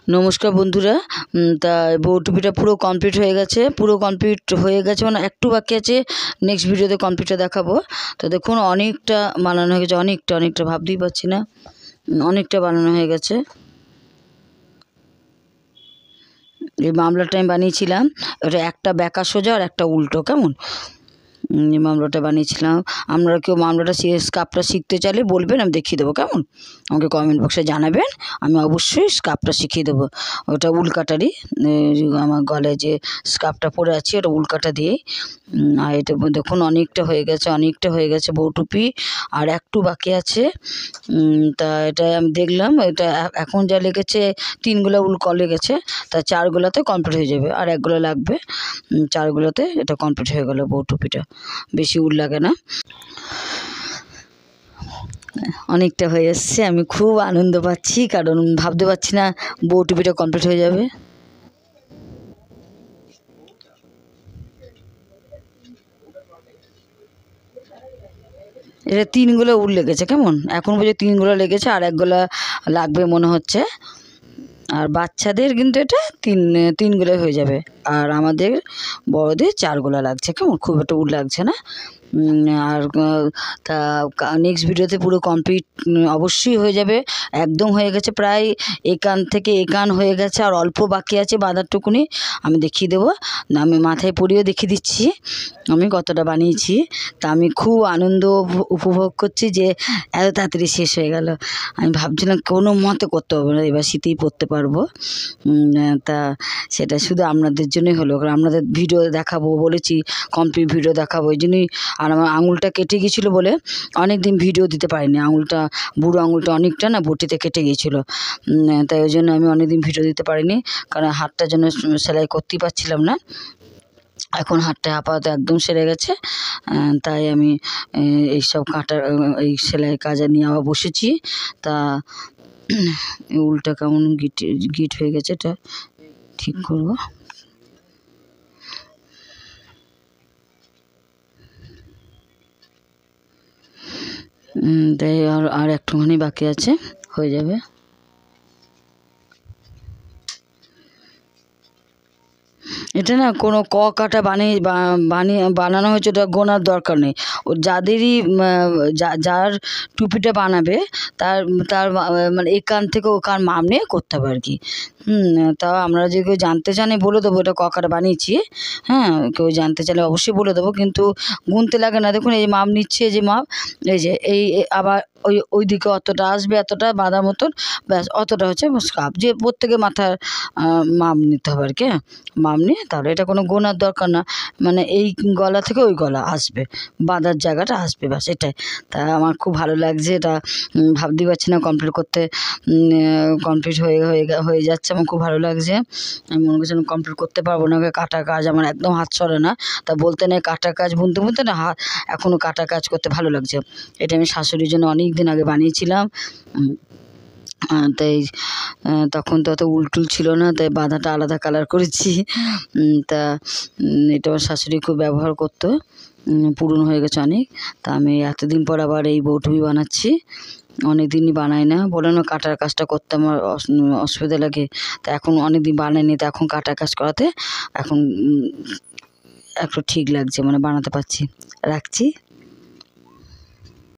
নমস্কার বন্ধুরা। তা বউটুপিটা পুরো কমপ্লিট হয়ে গেছে, মানে একটু বাকি আছে। নেক্সট ভিডিওতে কমপ্লিটটা দেখাবো। তো দেখুন অনেকটা বানানো হয়ে গেছে, অনেকটা ভাবতেই পারছি না, অনেকটা বানানো হয়ে গেছে। এই মামলাটা আমি বানিয়েছিলাম, ওটা একটা বেঁকা সোজা আর একটা উল্টো, কেমন মামলাটা বানিয়েছিলাম। আপনারা কেউ মামলাটা স্কার্ফটা শিখতে চাইলে বলবেন, আমি দেখিয়ে দেবো, কেমন আমাকে কমেন্ট বক্সে জানাবেন, আমি অবশ্যই স্কার্ফটা শিখিয়ে দেবো। ওটা উলকাটারই, আমার গলায় যে স্কার্ফটা পরে আছে ওটা উলকাটা দিয়েই। আর এটা দেখুন অনেকটা হয়ে গেছে বউটুপি, আর একটু বাকি আছে। তা এটা আমি দেখলাম, এটা এখন যা লেগেছে 3 গোলা উল লেগেছে, তা 4 গোলাতে কমপ্লিট হয়ে যাবে, আর 1 গোলা লাগবে। 4 গোলাতে এটা কমপ্লিট হয়ে গেল বউটুপিটা, বেশি উল লাগে না। অনেকটা হয়ে এসছে, আমি খুব আনন্দ পাচ্ছি, কারণ ভাবতে পারছি না বউটুপিটা কমপ্লিট হয়ে যাবে। এটা 3 গোলা উল লেগেছে, কেমন এখন পর্যন্ত 3 গোলা লেগেছে, আর 1 গোলা লাগবে মনে হচ্ছে। আর বাচ্চাদের কিন্তু এটা 3 গোলায় হয়ে যাবে, আর আমাদের বড়দের 4 গোলা লাগছে, কেমন খুব একটা উল লাগছে না। আর তা নেক্সট ভিডিওতে পুরো কমপ্লিট অবশ্যই হয়ে যাবে, একদম হয়ে গেছে, প্রায় একান থেকে একান হয়ে গেছে, আর অল্প বাকি আছে বাঁধারটুকুনি, আমি দেখিয়ে দেবো। আমি মাথায় পরিয়েও দেখিয়ে দিচ্ছি আমি কতটা বানিয়েছি। তা আমি খুব আনন্দ উপভোগ করছি যে এত তাড়াতাড়ি শেষ হয়ে গেল। আমি ভাবছিলাম কোনো মতে করতে হবে না, এবার শীতেই পরতে পারবো। তা সেটা শুধু আপনাদের জন্যই হলো, কারণ আপনাদের ভিডিও দেখাবো বলেছি, কমপ্লিট ভিডিও দেখাবো, ওই জন্যই। আর আমার আঙুলটা কেটে গিয়েছিলো বলে অনেক দিন ভিডিও দিতে পারিনি, আঙুলটা বুড়ো আঙুলটা অনেকটা না বটিতে কেটে গিয়েছিলো, তাই ওই জন্য আমি অনেক দিন ভিডিও দিতে পারিনি, কারণ হাতটার জন্য সেলাই করতেই পারছিলাম না। এখন হাতটা আপাতত একদম সেরে গেছে, তাই আমি এইসব কাটার এই সেলাই কাজে নিয়ে আবার বসেছি। তা উলটা কেমন গিট হয়ে গেছে, এটা ঠিক করবো। তাই আর একটুখানি বাকি আছে, হয়ে যাবে। এটা না কোনো কাটা বানানো হয়েছে, ওটা গোনার দরকার নেই। ও যাদেরই যার টুপিটা বানাবে তার তার মানে একান থেকে ওকান মাপ নিয়ে করতে হবে আর কি। তা আমরা যদি কেউ জানতে চান বলে দেবো, এটা কাটা বানিয়েছি। হ্যাঁ, কেউ জানতে চাইলে অবশ্যই বলে দেবো, কিন্তু গুনতে লাগে না। দেখুন এই মাপ নিচ্ছে, যে মাপ, এই যে এই আবার ওই দিকে অতটা আসবে, এতটা বাঁধা মতন, ব্যাস অতটা হচ্ছে স্কার্ফ, যে প্রত্যেকে মাথার মাপ নিতে হবে আর কি। মাপ নিয়ে তাহলে এটা কোনো গোনার দরকার না, মানে এই গলা থেকে ওই গলা আসবে, বাঁধার জায়গাটা আসবে, ব্যাস এটাই। তা আমার খুব ভালো লাগছে, এটা ভাবতেই পারছি না কমপ্লিট হয়ে যাচ্ছে, আমার খুব ভালো লাগছে। আমি মনে করছিলাম কমপ্লিট করতে পারবো না, কাটা কাজ আমার একদম হাত সরে না। তা বলতে নেই, কাটা কাজ বুনতে না এখনও কাটা কাজ করতে ভালো লাগছে। এটা আমি শাশুড়ির জন্য অনেক দিন আগে বানিয়েছিলাম, তাই তখন তো অত উলটুল ছিল না, তাই বাঁধাটা আলাদা কালার করেছি। তা এটা আমার শাশুড়ি খুব ব্যবহার করতো, পুরনো হয়ে গেছে অনেক। তা আমি এতদিন পর আবার এই বউটুপি বানাচ্ছি, অনেক দিনই বানাই না, বলে না কাটার কাজটা করতে আমার অসুবিধা লাগে। তা এখন অনেক দিন বানাইনি, তা এখন কাটার কাজ করাতে এখন একটু ঠিক লাগছে, মানে বানাতে পারছি। রাখছি।